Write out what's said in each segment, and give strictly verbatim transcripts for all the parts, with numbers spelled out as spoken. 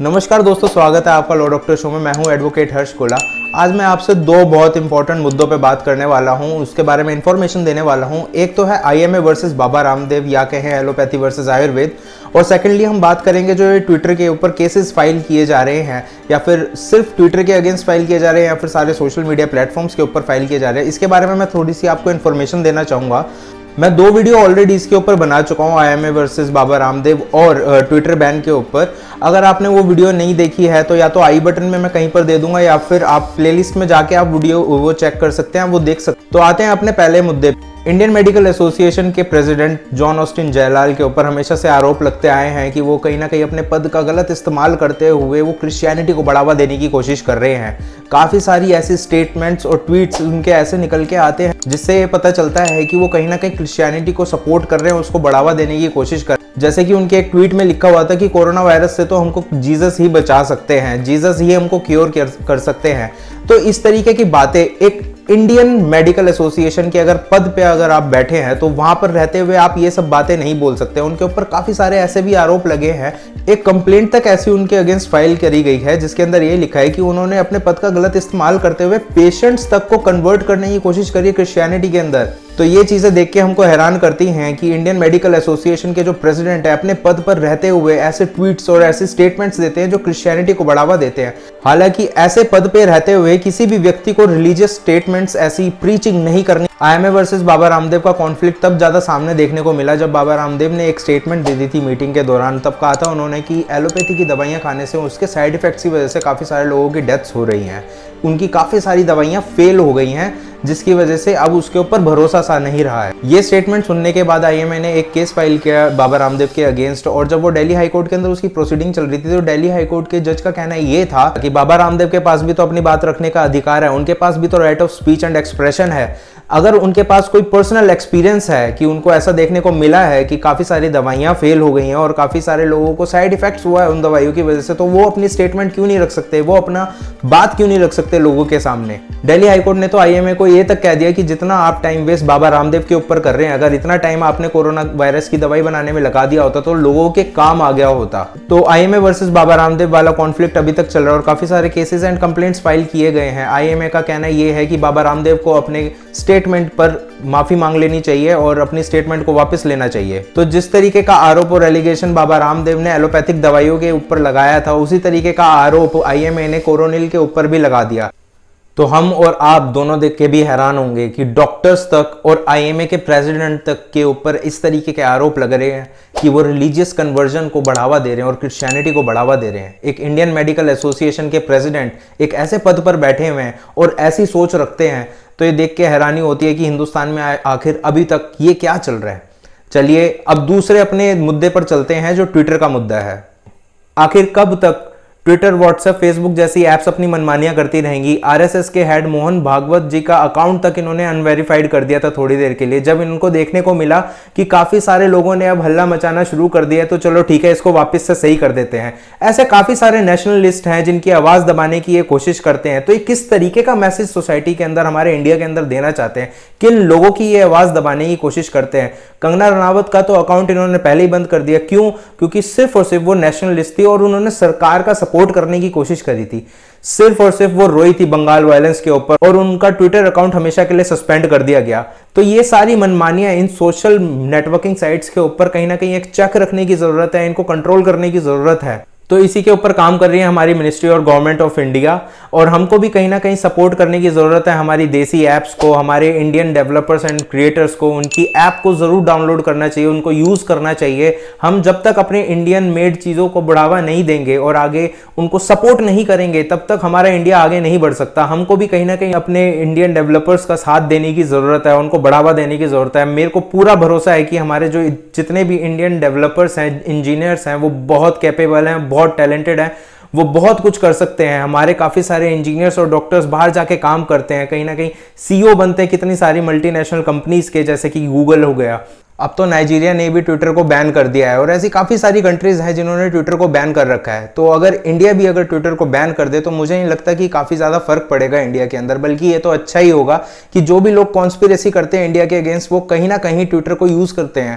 नमस्कार दोस्तों, स्वागत है आपका लॉ डॉक्टर शो में। मैं हूं एडवोकेट हर्ष कोला। आज मैं आपसे दो बहुत इंपॉर्टेंट मुद्दों पे बात करने वाला हूं, उसके बारे में इंफॉर्मेशन देने वाला हूं। एक तो है आईएमए वर्सेस बाबा रामदेव या कहें एलोपैथी वर्सेस आयुर्वेद, और सेकेंडली हम बात करेंगे जो ये ट्विटर के ऊपर केसेस फाइल किए जा रहे हैं, या फिर सिर्फ ट्विटर के अगेंस्ट फाइल किए जा रहे हैं या फिर सारे सोशल मीडिया प्लेटफॉर्म्स के ऊपर फाइल किए जा रहे हैं। इसके बारे में मैं थोड़ी सी आपको इन्फॉर्मेशन देना चाहूँगा। मैं दो वीडियो ऑलरेडी इसके ऊपर बना चुका हूँ, आईएमए वर्सेस बाबा रामदेव और ट्विटर बैन के ऊपर। अगर आपने वो वीडियो नहीं देखी है तो या तो आई बटन में मैं कहीं पर दे दूंगा, या फिर आप प्लेलिस्ट में जाके आप वीडियो वो चेक कर सकते हैं, वो देख सकते। तो आते हैं अपने पहले मुद्दे। इंडियन मेडिकल एसोसिएशन के प्रेसिडेंट जॉन ऑस्टिन जयलाल के ऊपर हमेशा से आरोप लगते आए हैं कि वो कहीं ना कहीं अपने पद का गलत इस्तेमाल करते हुए वो क्रिश्चियनिटी को बढ़ावा देने की कोशिश कर रहे हैं। काफ़ी सारी ऐसी स्टेटमेंट्स और ट्वीट्स उनके ऐसे निकल के आते हैं जिससे ये पता चलता है कि वो कहीं ना कहीं क्रिश्चियनिटी को सपोर्ट कर रहे हैं, उसको बढ़ावा देने की कोशिश कर। जैसे कि उनके एक ट्वीट में लिखा हुआ था कि कोरोना वायरस से तो हमको जीसस ही बचा सकते हैं, जीसस ही हमको क्योर कर सकते हैं। तो इस तरीके की बातें एक इंडियन मेडिकल एसोसिएशन के अगर पद पे अगर आप बैठे हैं तो वहां पर रहते हुए आप ये सब बातें नहीं बोल सकते। उनके ऊपर काफी सारे ऐसे भी आरोप लगे हैं। एक कंप्लेंट तक ऐसी उनके अगेंस्ट फाइल करी गई है जिसके अंदर ये लिखा है कि उन्होंने अपने पद का गलत इस्तेमाल करते हुए पेशेंट्स तक को कन्वर्ट करने की कोशिश करी है क्रिश्चियनिटी के अंदर। तो ये चीजें देख के हमको हैरान करती हैं कि इंडियन मेडिकल एसोसिएशन के जो प्रेसिडेंट है अपने पद पर रहते हुए ऐसे ट्वीट्स और ऐसे स्टेटमेंट्स देते हैं जो क्रिश्चियनिटी को बढ़ावा देते हैं। हालांकि ऐसे पद पे रहते हुए किसी भी व्यक्ति को रिलीजियस स्टेटमेंट्स ऐसी प्रीचिंग नहीं करनी। आईएमए वर्सेस बाबा रामदेव का कॉन्फ्लिक्ट तब ज्यादा सामने देखने को मिला जब बाबा रामदेव ने एक स्टेटमेंट दे दी थी मीटिंग के दौरान। तब कहा था उन्होंने कि एलोपैथी की दवाइयां खाने से उसके साइड इफेक्ट्स की वजह से काफी सारे लोगों की डेथ्स हो रही हैं, उनकी काफी सारी दवाइयां फेल हो गई हैं, जिसकी वजह से अब उसके ऊपर भरोसा सा नहीं रहा है। ये स्टेटमेंट सुनने के बाद आईएमए ने एक केस फाइल किया बाबा रामदेव के अगेंस्ट, और जब वो दिल्ली हाई कोर्ट के अंदर उसकी प्रोसीडिंग चल रही थी तो दिल्ली हाई कोर्ट के जज का कहना ये था कि बाबा रामदेव के पास भी तो अपनी बात रखने का अधिकार है, उनके पास भी तो right of speech and expression है। अगर उनके पास कोई पर्सनल एक्सपीरियंस है कि उनको ऐसा देखने को मिला है कि काफी सारी दवाइयां फेल हो गई हैं और काफी सारे लोगों को साइड इफेक्ट्स हुआ है उन दवाइयों की वजह से, तो वो अपनी स्टेटमेंट क्यों नहीं रख सकते, वो अपना बात क्यों नहीं रख सकते लोगों के सामने। दिल्ली हाईकोर्ट ने तो आईएमए को ये तक कह दिया कि जितना आप टाइम वेस्ट बाबा रामदेव के ऊपर कर रहे हैं, अगर इतना टाइम आपने कोरोना वायरस की दवाई बनाने में लगा दिया होता तो लोगों के काम आ गया होता। तो आईएमए वर्सेस बाबा रामदेव वाला कॉन्फ्लिक्ट अभी तक चल रहा है और काफी सारे केसेस एंड कंप्लेंट्स फाइल किए गए हैं। आईएमए का कहना यह है कि बाबा रामदेव को अपने स्टेटमेंट पर माफी मांग लेनी चाहिए और अपनी स्टेटमेंट को वापस लेना चाहिए। तो जिस तरीके का आरोप और एलिगेशन बाबा रामदेव ने एलोपैथिक दवाइयों के ऊपर लगाया था, उसी तरीके का आरोप आईएमए ने कोरोनिल के ऊपर भी लगा दिया। तो हम और आप दोनों देख के भी हैरान होंगे कि डॉक्टर्स तक और आईएमए के प्रेसिडेंट तक के ऊपर इस तरीके के आरोप लग रहे हैं कि वो रिलीजियस कन्वर्जन को बढ़ावा दे रहे हैं और क्रिश्चियनिटी को बढ़ावा दे रहे हैं। एक इंडियन मेडिकल एसोसिएशन के प्रेसिडेंट एक ऐसे पद पर बैठे हुए हैं और ऐसी सोच रखते हैं, तो ये देख के हैरानी होती है कि हिंदुस्तान में आखिर अभी तक ये क्या चल रहा है। चलिए अब दूसरे अपने मुद्दे पर चलते हैं जो ट्विटर का मुद्दा है। आखिर कब तक ट्विटर, व्हाट्सएप, फेसबुक जैसी एप्स अपनी मनमानियां करती रहेंगी। आरएसएस के हेड मोहन भागवत जी का अकाउंट तक इन्होंने अनवेरिफाइड कर दिया था थोड़ी देर के लिए, जब इनको देखने को मिला कि काफी सारे लोगों ने अब हल्ला मचाना शुरू कर दिया, तो चलो ठीक है इसको वापस से सही कर देते हैं। ऐसे काफी सारे नेशनलिस्ट हैं जिनकी आवाज दबाने की ये कोशिश करते हैं। तो ये किस तरीके का मैसेज सोसाइटी के अंदर, हमारे इंडिया के अंदर देना चाहते हैं, किन लोगों की ये आवाज दबाने की कोशिश करते हैं। कंगना रनावत का तो अकाउंट इन्होंने पहले ही बंद कर दिया। क्यों? क्योंकि सिर्फ और सिर्फ वो नेशनलिस्ट थी और उन्होंने सरकार का सपोर्ट करने की कोशिश करी थी। सिर्फ और सिर्फ वो रोई थी बंगाल वायलेंस के ऊपर और उनका ट्विटर अकाउंट हमेशा के लिए सस्पेंड कर दिया गया। तो ये सारी मनमानियां इन सोशल नेटवर्किंग साइट्स के ऊपर कहीं ना कहीं एक चेक रखने की जरूरत है, इनको कंट्रोल करने की जरूरत है। तो इसी के ऊपर काम कर रही है हमारी मिनिस्ट्री और गवर्नमेंट ऑफ इंडिया, और हमको भी कहीं ना कहीं सपोर्ट करने की जरूरत है हमारी देसी ऐप्स को, हमारे इंडियन डेवलपर्स एंड क्रिएटर्स को। उनकी ऐप को जरूर डाउनलोड करना चाहिए, उनको यूज करना चाहिए। हम जब तक अपने इंडियन मेड चीजों को बढ़ावा नहीं देंगे और आगे उनको सपोर्ट नहीं करेंगे, तब तक हमारा इंडिया आगे नहीं बढ़ सकता। हमको भी कहीं ना कहीं अपने इंडियन डेवलपर्स का साथ देने की जरूरत है, उनको बढ़ावा देने की जरूरत है। मेरे को पूरा भरोसा है कि हमारे जो जितने भी इंडियन डेवलपर्स हैं, इंजीनियर्स हैं, वो बहुत कैपेबल हैं, बहुत टैलेंटेड है, वो बहुत कुछ कर सकते हैं। हमारे काफी सारे इंजीनियर्स और डॉक्टर्स बाहर जाके काम करते हैं, कहीं ना कहीं सीईओ बनते हैं कितनी सारी मल्टीनेशनल कंपनीज के, जैसे कि गूगल हो गया। अब तो नाइजीरिया ने भी ट्विटर को बैन कर दिया है और ऐसी काफ़ी सारी कंट्रीज हैं जिन्होंने ट्विटर को बैन कर रखा है। तो अगर इंडिया भी अगर ट्विटर को बैन कर दे तो मुझे नहीं लगता कि काफ़ी ज़्यादा फर्क पड़ेगा इंडिया के अंदर, बल्कि ये तो अच्छा ही होगा कि जो भी लोग कॉन्स्पिरेसी करते हैं इंडिया के अगेंस्ट वो कहीं ना कहीं ट्विटर को यूज़ करते हैं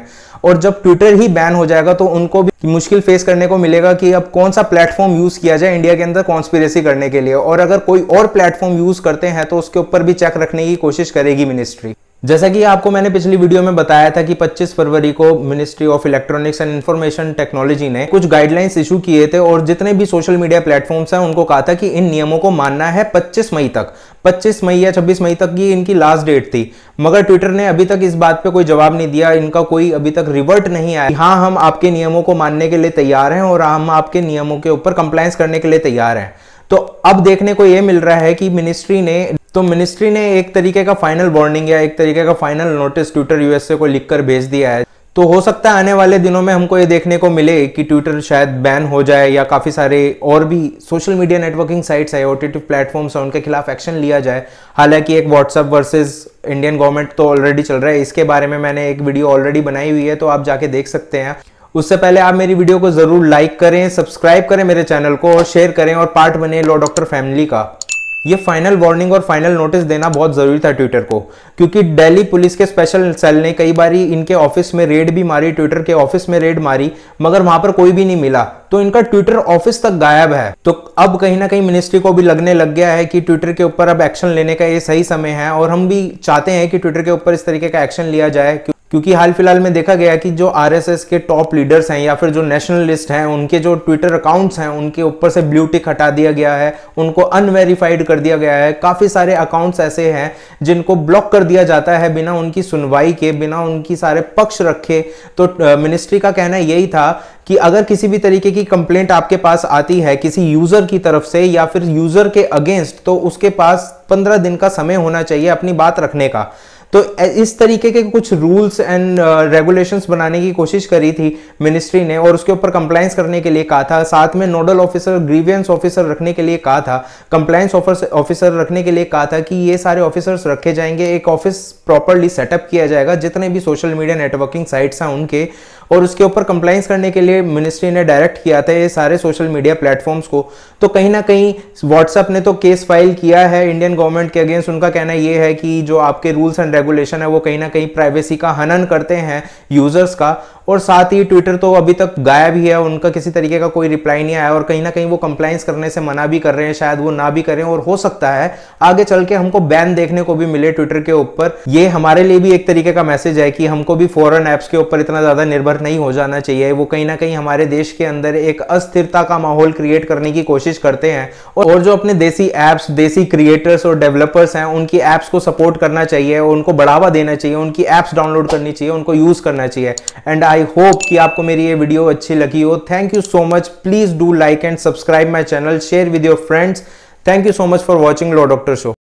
और जब ट्विटर ही बैन हो जाएगा तो उनको भी मुश्किल फेस करने को मिलेगा कि अब कौन सा प्लेटफॉर्म यूज किया जाए इंडिया के अंदर कॉन्स्पिरेसी करने के लिए। और अगर कोई और प्लेटफॉर्म यूज करते हैं तो उसके ऊपर भी चेक रखने की कोशिश करेगी मिनिस्ट्री। जैसा कि आपको मैंने पिछली वीडियो में बताया था कि पच्चीस फरवरी को ministry of electronics and information technology ने कुछ गाइडलाइंस इशू किए थे और जितने भी सोशल मीडिया प्लेटफॉर्म्स हैं उनको कहा था कि इन नियमों को मानना है पच्चीस मई तक। पच्चीस मई या छब्बीस मई तक की इनकी लास्ट डेट थी, मगर ट्विटर ने अभी तक इस बात पे कोई जवाब नहीं दिया, इनका कोई अभी तक रिवर्ट नहीं आया। हाँ, हम आपके नियमों को मानने के लिए तैयार हैं और हम आपके नियमों के ऊपर कंप्लायंस करने के लिए तैयार हैं। तो अब देखने को यह मिल रहा है कि मिनिस्ट्री ने तो मिनिस्ट्री ने एक तरीके का फाइनल वार्निंग या एक तरीके का फाइनल नोटिस ट्विटर यूएसए को लिखकर भेज दिया है। तो हो सकता है आने वाले दिनों में हमको ये देखने को मिले कि ट्विटर शायद बैन हो जाए या काफ़ी सारे और भी सोशल मीडिया नेटवर्किंग साइट्स है, ओटीटी प्लेटफॉर्म्स है, उनके खिलाफ एक्शन लिया जाए। हालांकि एक व्हाट्सएप वर्सेस इंडियन गवर्नमेंट तो ऑलरेडी चल रहा है, इसके बारे में मैंने एक वीडियो ऑलरेडी बनाई हुई है, तो आप जाके देख सकते हैं। उससे पहले आप मेरी वीडियो को जरूर लाइक करें, सब्सक्राइब करें मेरे चैनल को और शेयर करें और पार्ट बने लॉ डॉक्टर फैमिली का। ये फाइनल वार्निंग और फाइनल नोटिस देना बहुत जरूरी था ट्विटर को, क्योंकि दिल्ली पुलिस के स्पेशल सेल ने कई बार इनके ऑफिस में रेड भी मारी, ट्विटर के ऑफिस में रेड मारी, मगर वहां पर कोई भी नहीं मिला, तो इनका ट्विटर ऑफिस तक गायब है। तो अब कहीं ना कहीं मिनिस्ट्री को भी लगने लग गया है कि ट्विटर के ऊपर अब एक्शन लेने का ये सही समय है और हम भी चाहते हैं कि ट्विटर के ऊपर इस तरीके का एक्शन लिया जाए, क्योंकि हाल फिलहाल में देखा गया कि जो आरएसएस के टॉप लीडर्स हैं या फिर जो नेशनलिस्ट हैं, उनके जो ट्विटर अकाउंट्स हैं उनके ऊपर से ब्लू टिक हटा दिया गया है, उनको अनवेरिफाइड कर दिया गया है। काफी सारे अकाउंट्स ऐसे हैं जिनको ब्लॉक कर दिया जाता है बिना उनकी सुनवाई के, बिना उनकी सारे पक्ष रखे। तो मिनिस्ट्री का कहना यही था कि अगर किसी भी तरीके की कंप्लेंट आपके पास आती है किसी यूजर की तरफ से या फिर यूजर के अगेंस्ट, तो उसके पास पंद्रह दिन का समय होना चाहिए अपनी बात रखने का। तो इस तरीके के कुछ रूल्स एंड रेगुलेशंस बनाने की कोशिश करी थी मिनिस्ट्री ने और उसके ऊपर कंप्लायंस करने के लिए कहा था। साथ में नोडल ऑफिसर, ग्रीवियंस ऑफिसर रखने के लिए कहा था, कंप्लायंस ऑफिसर रखने के लिए कहा था कि ये सारे ऑफिसर्स रखे जाएंगे। एक ऑफिस प्रॉपर्ली सेटअप किया जाएगा जितने भी सोशल मीडिया नेटवर्किंग साइट्स हैं उनके, और उसके ऊपर कंप्लायंस करने के लिए मिनिस्ट्री ने डायरेक्ट किया था ये सारे सोशल मीडिया प्लेटफॉर्म्स को। तो कहीं ना कहीं व्हाट्सएप ने तो केस फाइल किया है इंडियन गवर्नमेंट के अगेंस्ट। उनका कहना यह है कि जो आपके रूल्स एंड रेगुलेशन है वो कहीं ना कहीं प्राइवेसी का हनन करते हैं यूजर्स का, और साथ ही ट्विटर तो अभी तक गायब ही है, उनका किसी तरीके का कोई रिप्लाई नहीं आया और कहीं ना कहीं वो कंप्लायंस करने से मना भी कर रहे हैं, शायद वो ना भी करें और हो सकता है आगे चल के हमको बैन देखने को भी मिले ट्विटर के ऊपर। ये हमारे लिए भी एक तरीके का मैसेज है कि हमको भी फॉरेन ऐप्स के ऊपर इतना ज्यादा निर्भर नहीं हो जाना चाहिए। वो कहीं ना कहीं हमारे देश के अंदर एक अस्थिरता का माहौल क्रिएट करने की कोशिश करते हैं, और जो अपने देसी ऐप्स, देसी क्रिएटर्स और डेवलपर्स हैं उनकी ऐप्स को सपोर्ट करना चाहिए, उनको बढ़ावा देना चाहिए, उनकी ऐप्स डाउनलोड करनी चाहिए, उनको यूज करना चाहिए। एंड आई होप कि आपको मेरी ये वीडियो अच्छी लगी हो। Thank you so much. Please do like and subscribe my channel, share with your friends. Thank you so much for watching law doctor show.